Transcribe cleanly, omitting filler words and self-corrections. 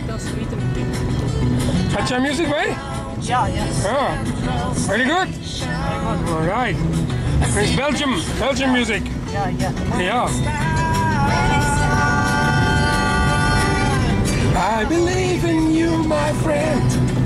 Catch your music, right? Yeah, yes. Yeah. Very good. All right. It's Belgium music. Yeah, yeah. Yeah. I believe in you, my friend.